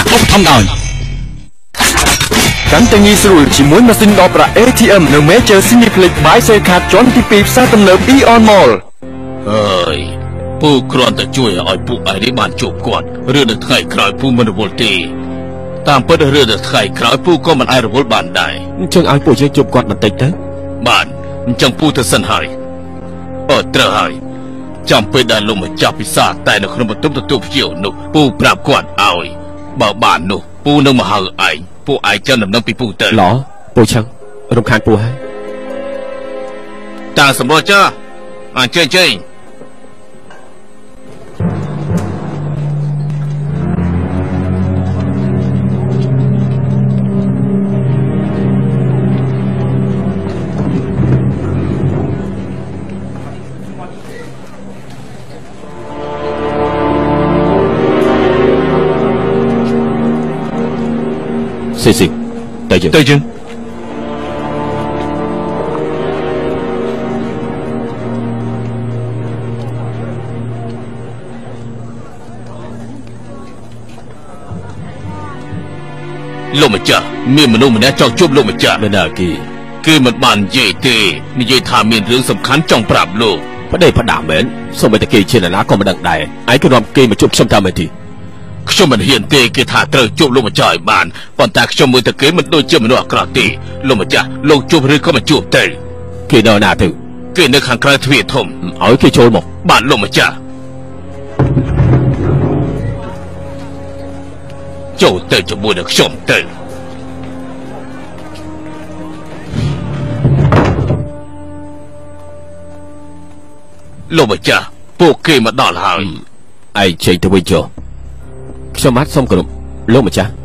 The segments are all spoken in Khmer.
ឧបត្ថម្ភដោយកាន់តែងាយស្រួលជាមួយម៉ាស៊ីនដកប្រាក់ ATM នៅ Major Cineplex by Card ជាន់ទី2ផ្សារទំនើប Eon Mall ហើយពូគ្រាន់តែជួយឲ្យពួកឯនេះបានជួបគាត់រឿងនៅថ្ងៃក្រោយពូមិនរវល់ទេតាមពិតរឿងនៅថ្ងៃក្រោយពូក៏មិនអាចរវល់បានដែរអញ្ចឹងឲ្យពួកយើងជួបគាត់បន្តិចទៅបានអញ្ចឹងពូទៅសិនហើយត្រូវហើយចាំពេលដែលលោកម្ចាស់ពិសាតែនៅក្នុងបន្ទប់ទទួលភ្ញៀវនោះពូប្រាប់គាត់ឲ្យបើបាននោះពូនឹងមកហៅឯងពួកឯងចាំដំណឹងពីពូទៅឡពូឆឹងរំខានពូហើយតាសម្រាប់ចាអញ្ជើញស៊ីទៅយើងទៅយើងលោកម្ចាស់ពួកមានមនុស្សម្នាក់ចង់ជួបលោកម្ចាស់មិនណាគេមិនបាននិយាយទេនិយាយថាមានរឿងសំខាន់ចង់ប្រាប់លោកប្តីផ្ដាំមែនសូម្បីតែគេជាណាក៏មិនដឹងដែរឯងក៏នាំគេមកជួបខ្ញុំតាមមែនទេខ្ញុំមិនហ៊ានទេគេថាត្រូវជួបលោកម្ចាស់ឲ្យបានប៉ុន្តែខ្ញុំមើលទៅគេមិនដូចជាមនុស្សអាក្រក់ទេលោកម្ចាស់លោកជួបឬក៏មិនជួបទៅគេនៅណាទៅគេនៅខាងក្រៅទ្វារធំឲ្យគេចូលមកបានលោកម្ចាស់ចូលទៅជាមួយនឹងខ្ញុំទៅលោកម្ចាស់ពួកគេមកដល់ហើយឯងចេញទៅវិញចុះខ្ញុំបាទសូមគោរពលោកម្ចាស់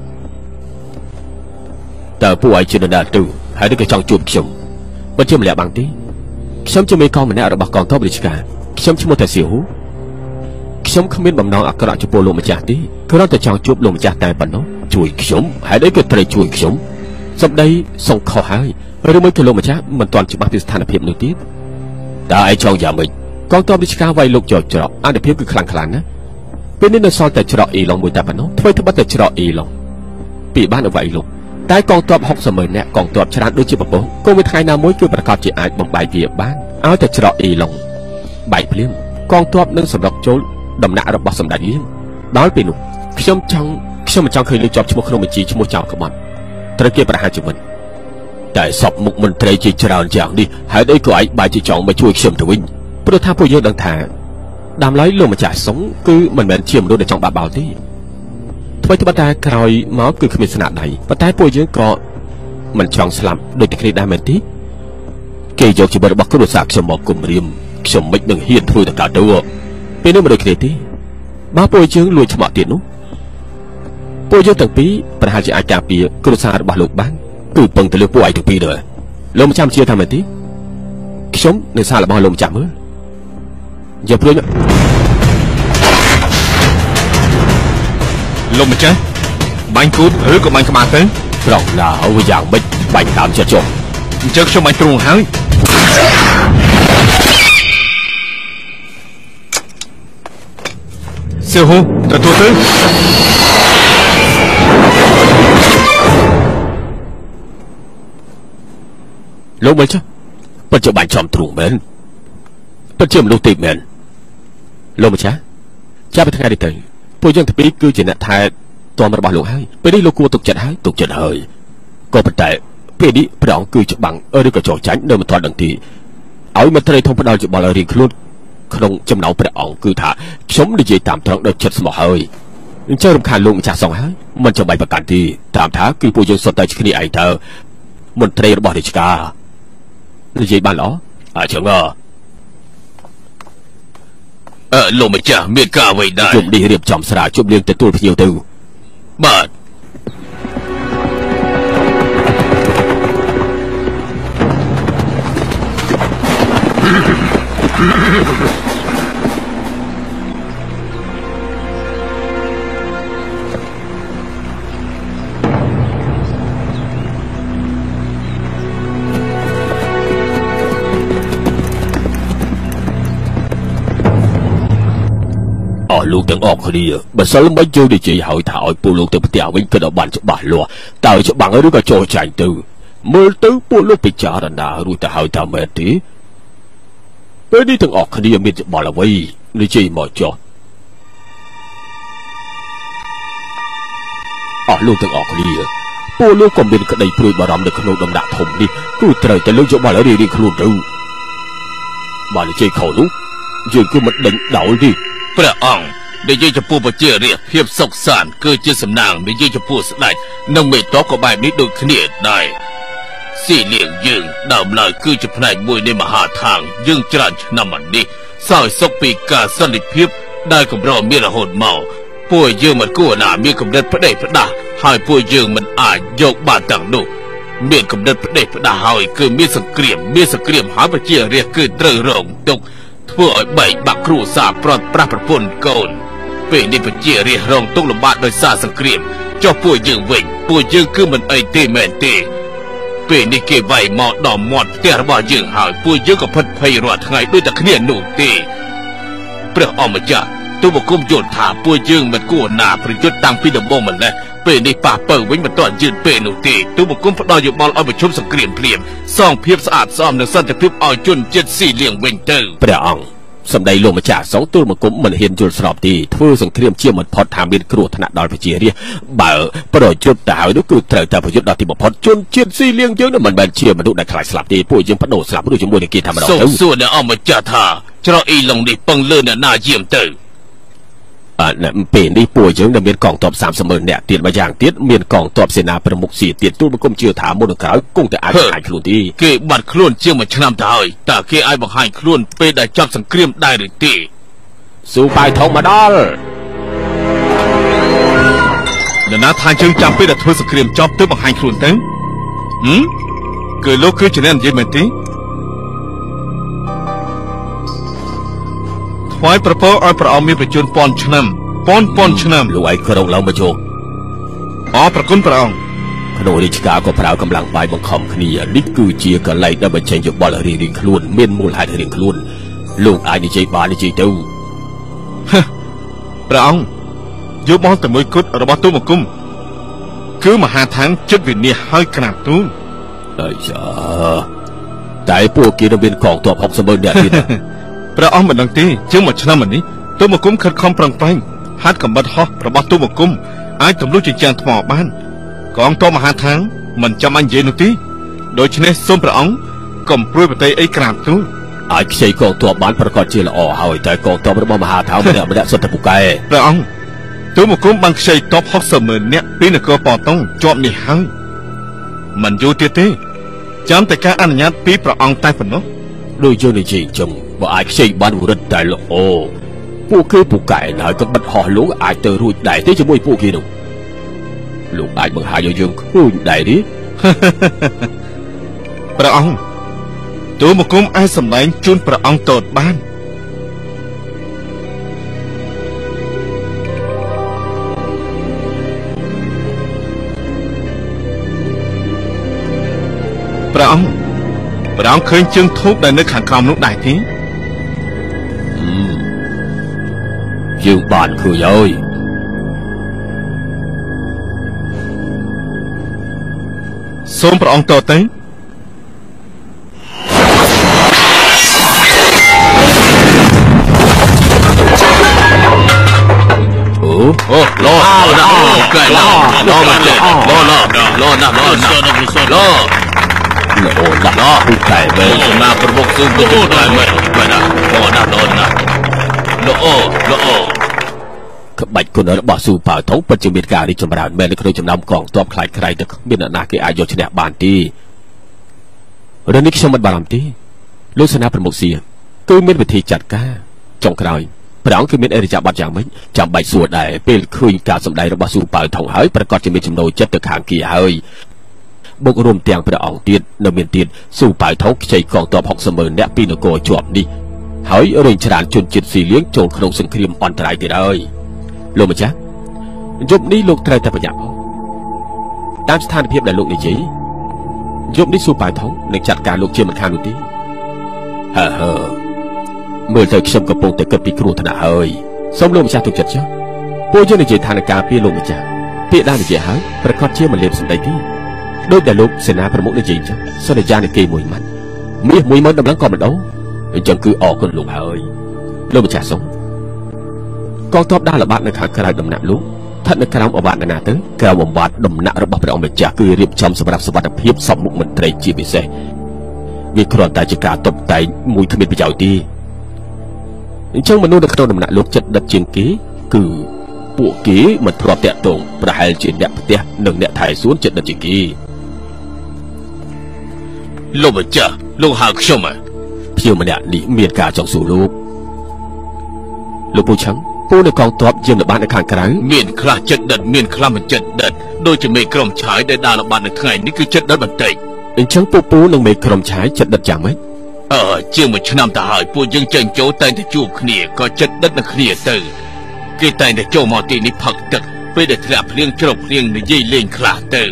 តើពួកឯងជានរណាទៅហើយនឹងក៏ចង់ជួបខ្ញុំមិនជាម្នាក់បាំងទេខ្ញុំជាមេកងម្នាក់របស់កងទ័ពរាជការខ្ញុំឈ្មោះតែសៀវហ៊ូខ្ញុំគ្មានបំណងអាក្រក់ចំពោះលោកម្ចាស់ទេគ្រាន់តែចង់ជួបលោកម្ចាស់តែប៉ុណ្ណោះជួយខ្ញុំហើយអីក៏ត្រូវជួយខ្ញុំសម្ដីសង្ខុសហើយឬមួយក៏លោកម្ចាស់មិនទាន់ច្បាស់ពីស្ថានភាពនោះទៀតតើឯងចង់យ៉ាងម៉េចកងទ័ពរាជការវាយលោកចោលច្រកអនុភាពគឺខ្លាំងខ្លាំងណាស់ពេលនេះនៅសល់តែច្រកអ៊ីឡុងមួយតែប៉ុណ្ណោះធ្វើត្បិតតែច្រកអ៊ីឡុងពីបានអវ័យលោកតែកងទ័ព60,000នាក់កងទ័ពច្រើនដូចជាប្រពោះគង់មួយថ្ងៃណាមួយគឺប្រកាសជាអាចបំបែកវាបានឲ្យតែច្រកអ៊ីឡុងបែកភ្លាមកងទ័ពនឹងសម្រុកចូលដំណាក់របស់សម្ដេចលៀងដល់ពេលនោះខ្ញុំមិនចង់ឃើញលោកជាប់ឈ្មោះក្នុងបញ្ជីឈ្មោះចៅក្បត់ត្រូវគេប្រហារជីវិតតែសពមុខមន្ត្រីជាច្រើនយ៉ាងនេះហើយអីក៏ឯងបែរជាចង់មកជួយខ្ញុំទៅវិញព្រោះថាពួកយើងដឹងថាដើមឡើយលោកម្ចាស់សុងគឺមិនមែនជាមនុស្សដែលចង់បាក់បោលទេថ្មីត្បិតតែក្រោយមកគឺគ្មានស្នាដៃប៉ុន្តែពួកយើងក៏មិនចង់ស្លាប់ដូចតែគ្នាដែរមែនទេគេយកជីវិតរបស់គ្រួសារខ្ញុំមកគំរាមខ្ញុំមិននឹងហ៊ានធ្វើទៅកើតទៅពេលនេះមិនដូចគ្នាទេបើពួកយើងលួចឆ្មក់ទៀតនោះពួកយើងទាំងពីរប្រហែលជាអាចការពារគ្រួសាររបស់លោកបានគឺពឹងទៅលើពួកឯងទាំងពីរដែរលោកម្ចាស់ជឿថាមែនទេខ្ញុំនឹងសាររបស់លោកម្ចាស់មើលយកព្រួយលោកម្ចាស់បាញ់គូតឬក៏បាញ់ក្បាលទៅប្រងណាឲ្យយ៉ាងម៉េចបាញ់តាមចិត្តចុះអញ្ចឹងខ្ញុំបាញ់ទ្រូងហើយសៀវហ៊ូទទួលទៅលោកមើលចុះពិតជាបាញ់ចំទ្រូងមែនពិតជាមនុស្សទេពមែនលោកម្ចាស់ចាប់ពីថ្ងៃនេះទៅពួកយើងទាំងពីរគឺជាអ្នកថែទាំរបស់លោកហើយពេលនេះលោកគួរទុកចិត្តហើយក៏ប៉ុន្តែពេលនេះព្រះអង្គគឺច្បាំងឬក៏ចោលចាញ់នៅមិនទាន់ដឹងទីឲ្យមន្ត្រីធំផ្ដាល់យោបល់ឲ្យរៀងខ្លួនក្នុងចំណោមព្រះអង្គគឺថាខ្ញុំនិយាយតាមត្រង់ដោយចិត្តស្មោះហើយអញ្ចឹងរំខានលោកម្ចាស់សងហើយមិនចាំបាច់ប្រកាន់ទេតាមថាគឺពួកយើងសុទ្ធតែគ្នាឯងទៅមន្ត្រីរបស់រាជការនិយាយបានល្អអញ្ចឹងលោកម្ចាស់មានការអ្វីដែរជុំនេះរៀបចំស្រាជុំលៀងទទួលភ្ញៀវទៅបាទលោកទាំងអស់គ្នាបើសិនមិនយើងនិយាយឲ្យថាឲ្យពួកលោកទៅផ្ទះវិញក៏ដល់បានច្បាស់លាស់តើច្បាំងឬក៏ចោលចាញ់ទៅមើលទៅពួកលោកពិចារណារួចទៅហើយតាមមែនទេពេលនេះទាំងអស់គ្នាមានច្បាល់អ្វីនិយាយមកចុះលោកទាំងអស់គ្នាពួកលោកក៏មានក្តីព្រួយបារម្ភនៅក្នុងដំណាក់ធំនេះគឺត្រូវតែលោកច្បាល់រៀងៗខ្លួនទៅបាននិយាយខុសនោះយើងគឺមិនដេញដោលទេព្រះអង្គនិយាយចំពោះប្រជារាស្ត្រភាពសុខសាន្តគឺជាសំណាងនិយាយចំពោះស្ដេចនិងមេតបក៏បែបនេះដូចគ្នាដែរស៊ីលៀងយើងដើមឡើយគឺជាផ្នែកមួយនៃមហាឋានយើងច្រើនឆ្នាំមកនេះសោយសុខពីការសន្តិភាពដែលកម្រមានរហូតមកពួកយើងមិនគួរណាមានកម្រិតផ្ដេសផ្ដាស់ហើយពួកយើងមិនអាចយកបានទាំងនោះមានកម្រិតផ្ដេសផ្ដាស់ហើយគឺមានសង្គ្រាមហើយប្រជារាស្ត្រគឺត្រូវរងទុក្ខធ្វើឲ្យបែកបាក់គ្រួសារប្រត់ប្រាស់ប្រពន្ធកូនពេលនេះប្រជារាស្ត្ររងទុក្ខលំបាកដោយសារសង្គ្រាមចុះពួកយើងវិញពួកយើងគឺមិនអីទេមែនទេពេលនេះគេវាយមកដល់មាត់ផ្ទះរបស់យើងហើយពួកយើងក៏ផិតភ័យរាល់ថ្ងៃដូចតែគ្នានោះទេព្រះអម្ចាស់ទូបង្គំយល់ថាពួកយើងមិនគួរណាប្រយុទ្ធតាំងពីដំបូងម្ល៉េះពេលនេះប៉ះពើវិញមិនទាន់យឺតពេលនោះទេទូបង្គំផ្ដល់យោបល់ឲ្យប្រជុំសង្គ្រាមភ្លាមសងភាពស្អាតស្អំនិងសន្តិភាពឲ្យជនជាតិស៊ីលៀងវិញទៅព្រះអង្គសម្ដីលោកម្ចាស់សងទូលបង្គំមិនហ៊ានយល់ស្របទេធ្វើសង្គ្រាមជាមិនផុតថាមានគ្រោះថ្នាក់ដល់ប្រជារាស្ត្របើប្រយុទ្ធទៅហើយនោះគឺត្រូវតែប្រយុទ្ធដល់ទីបំផុតជនជាតិស៊ីលៀងយើងនឹងមិនមែនជាមនុស្សដែលខ្លាចស្លាប់ទេពួកយើងបដូរស្លាប់ដូចជាមួយនឹងគេតែម្ដងទៅសួរអ្នកអម្ចាស់ថាច្រកអ៊ីឡុងនេះពឹងលើអ្នកណាយាមទៅពេលនេះពួកយើងនឹងមានកងទ័ព30,000នាក់ទៀតម្យ៉ាងទៀតមានកងទ័ពសេនាប្រមុខស៊ីទៀតទូលបង្គំជឿថាមុននឹងក្រោយគង់តែអាចបង្ហាញខ្លួនទេគេបាត់ខ្លួនជាង1ឆ្នាំទៅហើយតើគេអាចបង្ហាញខ្លួនពេលដែលចប់សង្គ្រាមដែរឬទេស៊ូប៉ៃថងមកដល់នរណាថាយើងចាំពេលដែលធ្វើសង្គ្រាមចប់ទើបបង្ហាញខ្លួនទៅគឺលោកគឺជាអ្នកនិយាយមែនទេថ្វាយប្រពោឲ្យព្រះអង្គមានប្រជញ្ញពាន់ឆ្នាំលោកឯងក្រុងឡើងមកជោគប្រគុណព្រះអង្គក្នុងរាជការក៏ប្រើកម្លាំងបាយបង្ខំគ្នានេះគឺជាកលែងដែលបញ្ចេញយោបល់រៀងៗខ្លួនមានមូលហេតុរៀងខ្លួនលោកអាចនិយាយបាននិយាយទៅព្រះអង្គយោបល់តែមួយគត់របស់ទូបង្គំគឺមហាឋានចិត្តវិនិច្ឆ័យឲ្យក្រាបទូលអាយ៉ាតែពួកគេនឹងមានកងទ័ព60,000នាក់ទៀតព្រះអង្គមិនដឹងទេជាង1ឆ្នាំមកនេះទូបង្គំខិតខំប្រឹងប្រែងហាត់កំបិតហោះរបស់ទូបង្គំអាចទម្លុះជញ្ជាំងថ្មបានកងទ័ពមហាឋានមិនចាំបាច់និយាយនោះទេដូច្នេះសូមព្រះអង្គកុំព្រួយប្រទេសអីក្រាបទូលអាចខ្ចីកងទ័ពបានប្រកាសជាល្អហើយតែកងទ័ពរបស់មហាឋានម្នាក់សុទ្ធតែពូកែព្រះអង្គទូបង្គំបានខ្ចីទ័ព60,000នាក់ពីនគរប៉ោតុងជាប់នេះហើយមិនយូរទៀតទេចាំតែការអនុញ្ញាតពីព្រះអង្គតែប៉ុណ្ណោះដូចយើងនិយាយចឹងបើអាចខ្ចីបានវរិទ្ធតែល្អពួកគេពូកែហើយក៏បិទហោះលោកអាចទៅរួចដែរទេជាមួយពួកគេនោះលោកអាចបង្ហាញឲ្យយើងឃើញដែរទេព្រះអង្គទូបង្គំអាចសម្ដែងជូនព្រះអង្គតតបានព្រះអង្គឃើញជើងធូបដែលនៅខាងក្រោមនោះដែរទេយើងបានឃើញហើយសូមព្រះអង្គតទៅអូឡោកែឡោមកលេឡោណាឡោពូកែបែរណាប្រមុខស៊ូពូកែមែនណាឡោណាក្បាច់គុណរបស់ស៊ូប៉ៅថងពិតជាមានការរីកចម្រើនមែននៅក្នុងចំណោមកងទ័ពខ្លាចក្រៃទៅមានអ្នកណាគេអាចយកឈ្នះបានទេរឿងនេះខ្ញុំមិនបារម្ភទេលោកសេនាប្រមុខសៀគឺមានវិធីចាត់ការចុងក្រោយព្រះអង្គគឺមានអរិយាប័ត្រយ៉ាងម៉េចចាំបាច់សួរដែរពេលឃើញការសម្ដែងរបស់ស៊ូប៉ៅថងហើយប្រកាសជាមានចំណូលចិត្តទៅខាងគេហើយបុករួមទាំងព្រះអង្គទៀតនៅមានទៀតស៊ូប៉ៅថងខ្ចីកងទ័ព60,000នាក់ពីនគរជាប់នេះហើយរែងច្រានជនជាតិស៊ីលៀងចូលក្នុងសង្គ្រាមអន្តរាយទៀតហើយលោកម្ចាស់យប់នេះលោកត្រូវតែប្រញាប់តាមស្ថានភាពដែលលោកនិយាយយប់នេះស៊ូប៉ៅថងនឹងចាត់ការលោកជាមិនខាននោះទេមើលទៅខ្ញុំកំពុងតែគិតពីគ្រោះថ្នាក់ហើយសូមលោកម្ចាស់ទុកចិត្តចុះពួកយើងនិយាយថានឹងការពារលោកម្ចាស់ពាក្យដែលនិយាយហើយប្រកាសជាមិនលេបសម្ដីទេដោយដែលលោកសេនាប្រមុខនិយាយចឹងសន្យានឹងគេមួយម៉ាត់មាស10000តម្លឹងក៏មិនដូរអញ្ចឹងគឺអរគុណលោកហើយលោកម្ចាស់សូមកងទ័ពដើរល្បាតនៅខាងក្រៅដំណាក់លោកស្ថិតនៅក្រោមអវត្តណាទៅក្រោមបំបត្តិដំណាក់របស់ព្រះអង្គម្ចាស់គឺរៀបចំសម្រាប់សុវត្ថិភាពសពមុខមន្ត្រីជាពិសេសវាគ្រាន់តែជាការតុបតែងមួយគ្មានប្រយោជន៍ទេអញ្ចឹងមនុស្សនៅក្នុងដំណាក់លោកចិត្តដិតជាងគេគឺពួកគេមិនធ្លាប់តាក់ទងប្រហែលជាអ្នកផ្ទះនិងអ្នកថែសួនចិត្តដិតជាងគេលោកម្ចាស់លោកហៅខ្ញុំភ្ញៀវម្នាក់នេះមានការចង់សួរលោកពូឆឹងពូនៅកងទ័ពយាមល្បាតនៅខាងក្រៅមានខ្លះចិត្តដិតមានខ្លះមិនចិត្តដិតដូចជាមេក្រុមឆាយដែលដើរល្បាតនៅថ្ងៃនេះគឺចិត្តដិតបន្តិចអញ្ចឹងពូនិងមេក្រុមឆាយចិត្តដិតយ៉ាងម៉េចជាង1ឆ្នាំទៅហើយពួកយើងចេញចូលតែងតែជួបគ្នាក៏ចិត្តដិតនឹងគ្នាទៅគេតែងតែចូលមកទីនេះផឹកទឹកពេលដែលធ្លាក់ភ្លៀងជ្រប់ភ្លៀងនិយាយលេងខ្លះទៅ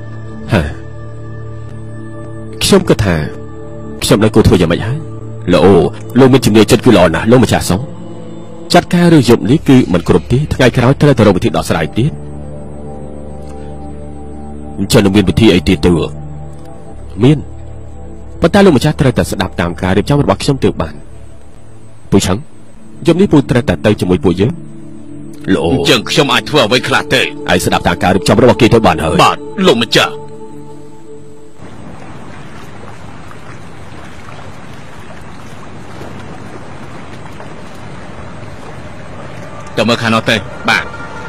ខ្ញុំគិតថាខ្ញុំនៅគួរធ្វើយ៉ាងម៉េចហើយលោកមានជំនាញចិត្តគឺល្អណាស់លោកម្ចាស់សុំចាត់ការរឿងយប់នេះគឺមិនគ្រប់ទេថ្ងៃក្រោយត្រូវទៅរកវិធីដោះស្រាយទៀតអញ្ចឹងនឹងមានវិធីអីទៀតទៅមានប៉ុន្តែលោកម្ចាស់ត្រូវតែស្ដាប់តាមការរៀបចំរបស់ខ្ញុំទើបបានពូឆឹងយប់នេះពូត្រូវតែទៅជាមួយពួកយើងអញ្ចឹងខ្ញុំអាចធ្វើអ្វីខ្លះទេឯងស្ដាប់តាមការរៀបចំរបស់គេទៅបានហើយបាទលោកម្ចាស់ទៅមើលខាងនោះទៅបាទ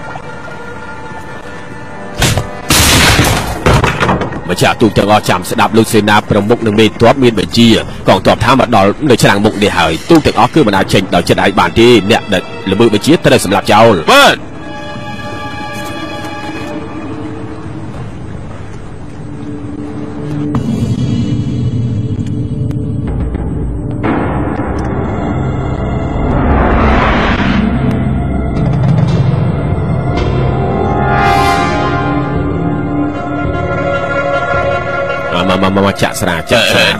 ម្ចាស់ទូកទាំងអស់ចាំស្ដាប់លោកសេនាប្រមុខនិងមេទ័ពមានបញ្ជាកងទ័ពថាមកដល់នៅឆ្នាំងមុខនេះហើយទូកទាំងអស់គឺមិនអាចចេញដោយចិត្តឯងបានទេអ្នកដែលល្មើសបញ្ជាត្រូវសម្លាប់ចោលបាទមកចាក់ស្រាមក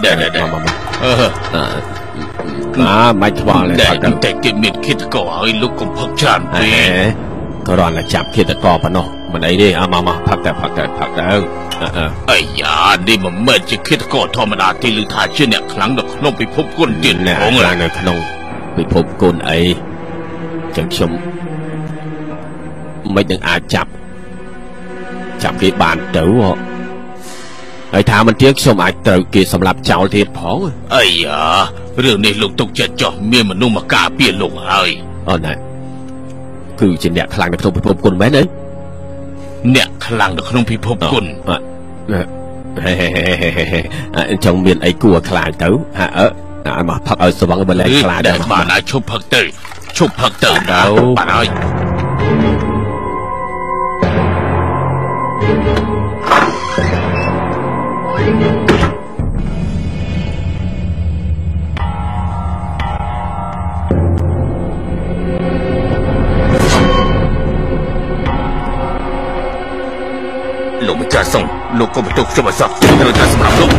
មិនថ្វល់ទេតែគេមានឃាតករឲ្យលោកកុំផឹកច្រើនពេកក៏រត់តែចាប់ឃាតករប៉ុណ្ណោះមិនអីទេមកផឹកទៅអាយ៉ានេះមិនមែនជាឃាតករធម្មតាទេឮថាជាអ្នកខ្លាំងនៅក្នុងពិភពគុណទៀតផងនៅក្នុងពិភពគុណអីចឹងខ្ញុំមិននឹងអាចចាប់គេបានទៅហើយថាមិនទៀងខ្ញុំអាចត្រូវគេសម្លាប់ចោលទៀតផងអាយ៉ារឿងនេះលោកទុកចិត្តចោះមានមនុស្សមកការពារលោកហើយណែគឺជាអ្នកខ្លាំងនៅក្នុងពិភពគុណមែនទេអ្នកខ្លាំងនៅក្នុងពិភពគុណអញ្ចឹងមានអីគួរខ្លាចទៅមកផឹកឲ្យស្វឹងបើលែងខ្លាចដែរបានឲ្យឈប់ផឹកទៅបានហើយលោកម្ចាស់សុំលោកកុំបន្ទោសខ្ញុំឲ្យសោះត្រូវតែសម្រាប់លោក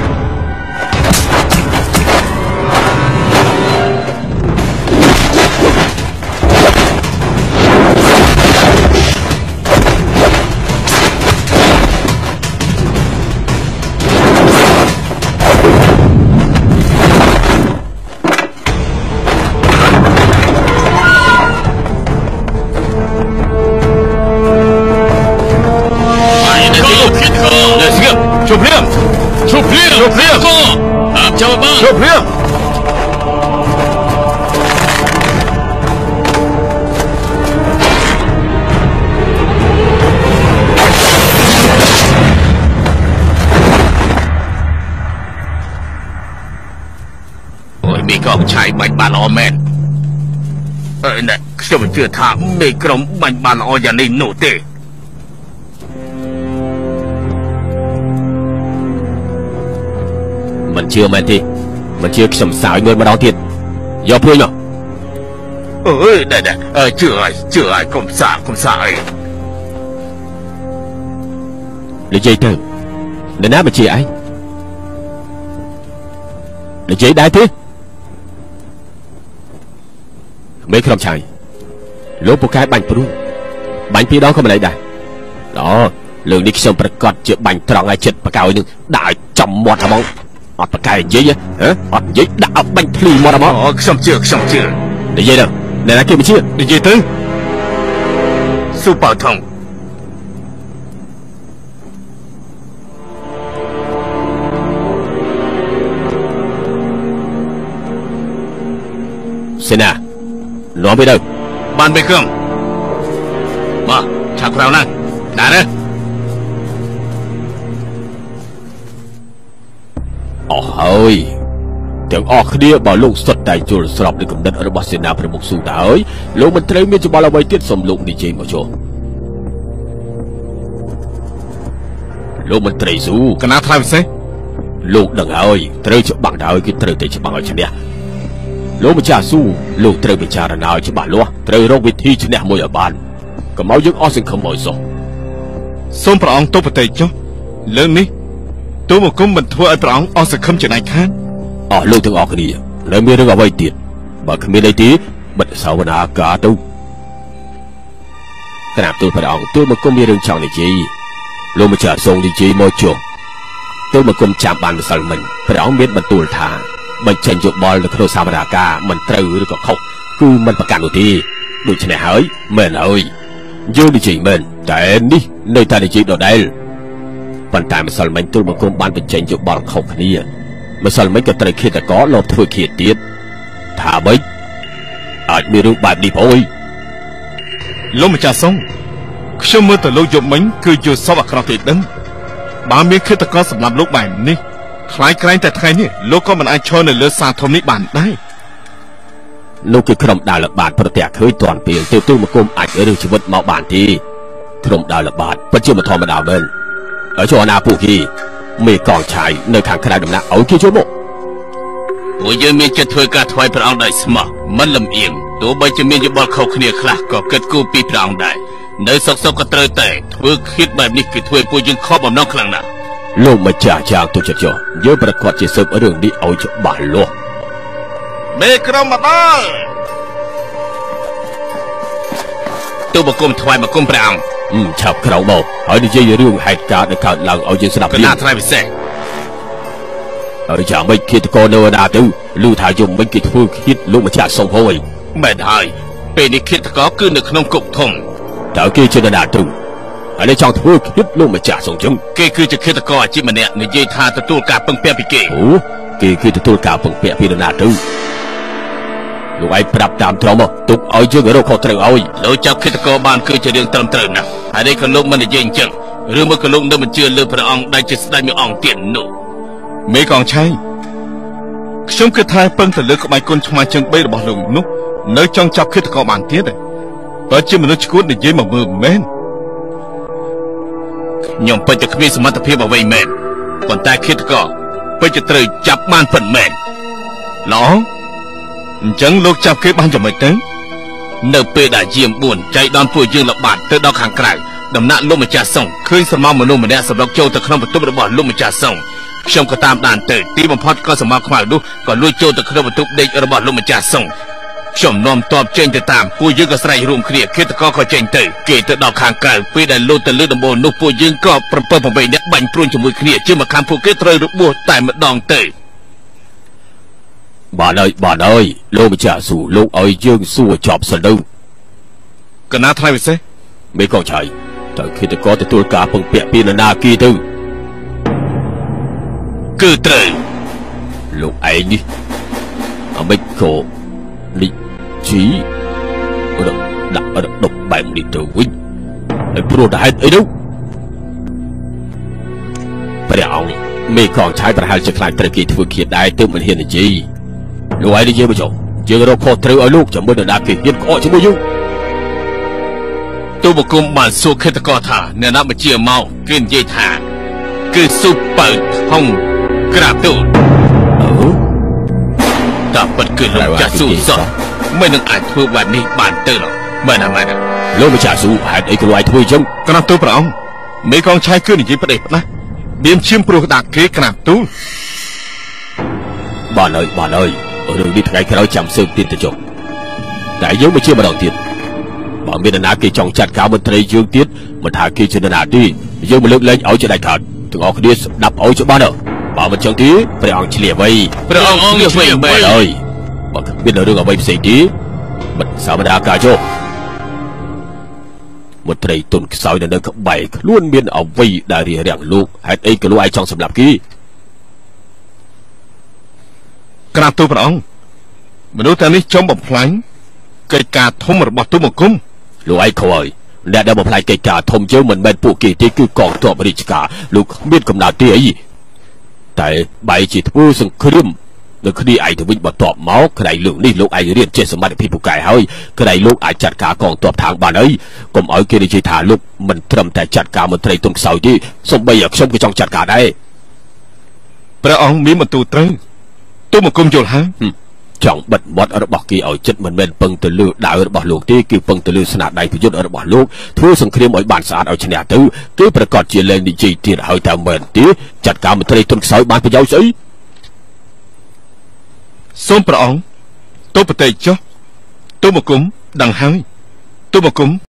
កងឆាយបាញ់បានល្អមែនខ្ញុំមិនជឿថាមេក្រុមបាញ់បានល្អយ៉ាងនេះនោះទេមិនជឿមែនទេមិនជឿខ្ញុំសើចមួយម្ដងទៀតយកព្រួយមកជឿហើយកុំសាអីនិយាយទៅនរណាបញ្ជាឯងនិយាយដែរទេមេក្រុមឆាយលោកពូកែបាញ់ព្រួងបាញ់ពីរដងក៏មិនដែរលើនេះខ្ញុំប្រកាសជាបាញ់ត្រង់ឲ្យចិត្តបកឲ្យនឹងដាក់ឲ្យចំមាត់ហ្មងអត់បកែនិយាយអត់និយាយដាក់ឲ្យបាញ់ភ្លីមាត់ហ្មងខ្ញុំជឿនិយាយទៅអ្នកណាគេមិនជឿនិយាយទៅស៊ូប៉ៅថងសេនានាំទៅបានបេក្រុងមកឆាប់ក្រៅណាដែរទេអស់ហើយទាំងអស់គ្នាបើលោកសុទ្ធតែយល់ស្របនឹងគំនិតរបស់សេនាប្រមុខស៊ូទៅហើយលោកមិនត្រូវមានច្បល់អ្វីទៀតសូមលោកនិយាយមកចុះលោកមន្ត្រីស៊ូកណាថ្លៃពិសេសលោកដឹងហើយត្រូវច្បាំងទៅហើយគឺត្រូវតែច្បាំងឲ្យឈ្នះលោកម្ចាស់ស៊ូលោកត្រូវពិចារណាឲ្យច្បាស់លាស់ត្រូវរកវិធីឈ្នះមួយឲ្យបានកុំឲ្យយើងអស់សង្ឃឹមឲ្យសោះសូមព្រះអង្គទោសប្រតិចុះលើនេះទូបង្គំមិនធ្វើឲ្យព្រះអង្គអស់សង្ឃឹមចំណែកខាងអស់លោកទាំងអស់គ្នានៅមានរឿងអ្វីទៀតបើគ្មានអីទេបិទសាវនាការទៅក្រាបទូលព្រះអង្គទូលបង្គំមានរឿងចង់និយាយលោកម្ចាស់សូមនិយាយមកចុះទូលបង្គំចាំបានម្សិលមិញព្រះអង្គមានបន្ទូលថាបញ្ចេញយោបល់នៅក្នុងសាវនាការមិនត្រូវឬក៏ខុសគឺមិនប្រកាន់នោះទេដូច្នេះហើយមែនហើយយើងនិយាយមែនតែនេះនៅតែនិយាយដដែលប៉ុន្តែម្សិលមិញទូលបង្គំបានបញ្ចេញយោបល់ខុសគ្នាម្សិលមិញក៏ត្រូវឃាតករលបធ្វើឃាតទៀតថាម៉េចអាចមានរឿងបែបនេះផងលោកម្ចាស់សុងខ្ញុំមើលទៅលោកយប់មិញគឺយល់សពអាក្រក់ទេដឹងបើមានឃាតករសម្រាប់លោកបែបនេះខ្លាយក្រែងតែថ្ងៃនេះលោកក៏មិនអាចឈរនៅលើសារធំនេះបានដែរលោកគឺក្រុមដើរល្បាតប្រទះឃើញតាន់ពេលទៅទូលបង្គំអាចរើសជីវិតមកបានទេក្រុមដើរល្បាតពិតជាមិនធម្មតាមែនហើយចុះអាណាពួកគេមេកងឆាយនៅខាងក្រៅដំណាក់ឲ្យគេចូលមកពួកយើងមានចិត្តធ្វើការថ្វាយព្រះអង្គដោយស្មោះមិនលំអៀងទោះបីជាមានយោបល់ខុសគ្នាខ្លះក៏គិតគូរពីព្រះអង្គដែរនៅសុកក៏ត្រូវតែធ្វើឃាតបែបនេះគឺធ្វើឲ្យពួកយើងខកបំណងខ្លាំងណាស់លោកម្ចាស់យ៉ាងទុចិត្តចុះយើងប្រកាសជាស៊ើបរឿងនេះឲ្យច្បាស់លាស់មេក្រុមមកដល់ទូបង្គំថ្វាយបង្គំព្រះអង្គឆាប់ក្រោកមកហើយនិយាយរឿងហេតុការណ៍ដែលកើតឡើងឲ្យយើងស្ដាប់កណាថ្លៃពិសេសហើយយ៉ាងម៉េចឃាតករនៅណាទៅឮថាយំមិញគេធ្វើឃាតលោកម្ចាស់សុំហួយមែនហើយពេលនេះឃាតករគឺនៅក្នុងគុកធំតើគេជានរណាទៅហើយចង់ធ្វើឃាតលោកម្ចាស់សុំចឹងគេគឺជាឃាតករអាជីពម្នាក់និយាយថាទទួលការពឹងពាក់ពីគេអូគេគឺទទួលការពឹងពាក់ពីនរណាទៅលោកឯងប្រាប់តាមត្រង់មកទុកឲ្យយើងរកខុសត្រូវឲ្យលោកចាប់ឃាតករបានគឺជារឿងត្រឹមត្រូវណាស់ហើយនេះក៏លោកមិននិយាយអញ្ចឹងឬមកក៏លោកនៅមិនជឿលើព្រះអង្គដែលជាស្ដេចមួយអង្គទៀតនោះមេកងឆៃខ្ញុំគិតថាពឹងទៅលើក្បាច់គុណឆ្មាជើង3របស់លោកនោះនៅចង់ចាប់ឃាតករបានទៀតបើជាមនុស្សឈួតនិយាយមកមើលមែនខ្ញុំពិតតែគ្មានសមត្ថភាពអ្វីមែនប៉ុន្តែឃាតករពិតជាត្រូវចាប់បានពិតមែនល្អអញ្ចឹងលោកចាប់គេបានយ៉ាងម៉េចទៅនៅពេលដែលយាម4ចៃដន្យពួកយើងល្បាតទៅដល់ខាងក្រៅដំណាក់លោកម្ចាស់សុងឃើញសមមនុស្សម្នាក់សម្រុកចូលទៅក្នុងបន្ទប់របស់លោកម្ចាស់សុងខ្ញុំក៏តាមដានទៅទីបំផុតក៏សមខ្មៅនោះក៏លួចចូលទៅក្នុងបន្ទប់ដេករបស់លោកម្ចាស់សុងខ្ញុំនាំតបចេញទៅតាមពួកយើងក៏ស្រែករួមគ្នាឃាតករក៏ចេញទៅគេទៅដល់ខាងក្រៅពេលដែលលោតទៅលើដំបូលនោះពួកយើងក៏7-8នាក់បាញ់ព្រួញជាមួយគ្នាជាមកខាងពួកគេត្រូវរបួសតែម្ដងទៅបានហើយលោកម្ចាស់ស៊ូលោកឲ្យយើងសួរចប់សិនទៅកណាថ្លៃពិសេសមេកងឆៃតើឃាតករទទួលការពឹងពាក់ពីនរណាគេទៅគឺត្រូវលោកឯងនេះអ្មេចក៏លិជីដាក់ដុបបែបនេះទៅវិញហើយព្រោះតែហេតុអីទៅព្រះអង្គមេកងឆៃប្រហែលជាខ្លាចត្រូវគេធ្វើឃាតដែរទើបមិនហ៊ាននិយាយលោកឯងនិយាយមកចុះយើងរកខុសត្រូវឲ្យលោកជាមួយនរណាគេហ៊ានក្អកជាមួយយើងទូបង្គំបានសួរឃាតករថាអ្នកណាបញ្ជាមកគេនិយាយថាគឺស៊ុបប៉ៅហុងក្រាបទូលតែពិតគឺលោកចាស់ស៊ូសោះមិននឹងអាចធ្វើបែបនេះបានទៅឡើយមែនទេលោកម្ចាស់ស៊ូហេតុអីក៏លោកឯងធ្វើអញ្ចឹងក្រាបទូលព្រះអង្គមេកងឆៃគឺនិយាយផ្ដេសផ្ដាស់មានឈាមព្រោះដាក់គេក្រាបទូលបានហើយរឿងនេះថ្ងៃក្រោយចាំស៊ើបទៀតទៅចុះតែយើងមកជាម្ដងទៀតបើមាននរណាគេចង់ចាត់ការមន្ត្រីយើងទៀតមិនថាគេជានរណាទេយើងមិនលើកលែងឲ្យជាដាច់ខាតទាំងអស់គ្នាស្ដាប់ឲ្យច្បាស់ណាបើមិនចឹងទេព្រះអង្គឆ្លៀសវៃព្រះអង្គឆ្លៀសវៃមែនហើយបើមានរឿងអ្វីផ្សេងទៀតមិនសមតាការចុះមន្ត្រីទុនខ្សោយនៅក្បែរខ្លួនមានអ្វីដែលរារាំងលោកហេតុអីក៏លោកឯងចង់សម្លាប់គេក្រាបទូលព្រះអង្គមនុស្សទាំងនេះចង់បំផ្លាញកិច្ចការធំរបស់ទូលបង្គំលោកឯងខុសហើយអ្នកដែលបំផ្លាញកិច្ចការធំយើងមិនមែនពួកគេទេគឺកងទ័ពរាជការលោកមានកំណត់ទេអីតែបែរជាធ្វើសង្គ្រាមនៅគ្នាឯងទៅវិញបន្ទាប់មកក្រៃលោកនេះលោកឯងរៀនចេះសមត្ថភាពពូកែហើយក្រៃលោកអាចចាត់ការកងទ័ពທາງបានហើយកុំឲ្យគេនិយាយថាលោកមិនត្រឹមតែចាត់ការមន្ត្រីទុនខ្សោយទេសូម្បីតែខ្ញុំក៏ចង់ចាត់ការដែរព្រះអង្គមានបន្ទូលត្រូវទូលបង្គំយល់ហើយចង់បិទមាត់របស់គេឲ្យចិត្តមិនមែនពឹងទៅលើដាវរបស់លោកទេគឺពឹងទៅលើស្នាដៃប្រយុទ្ធរបស់លោកធ្វើសង្គ្រាមឲ្យបានស្អាតឲ្យឈ្នះទៅគេប្រកាសជាលែងនិយាយទៀតហើយតែមែនទេចាត់ការមន្ត្រីទុនខ្សោយបានប្រយោជន៍ស្អីសូមព្រះអង្គទូលប្រតិចចុះទូលបង្គំដឹងហើយទូលបង្គំ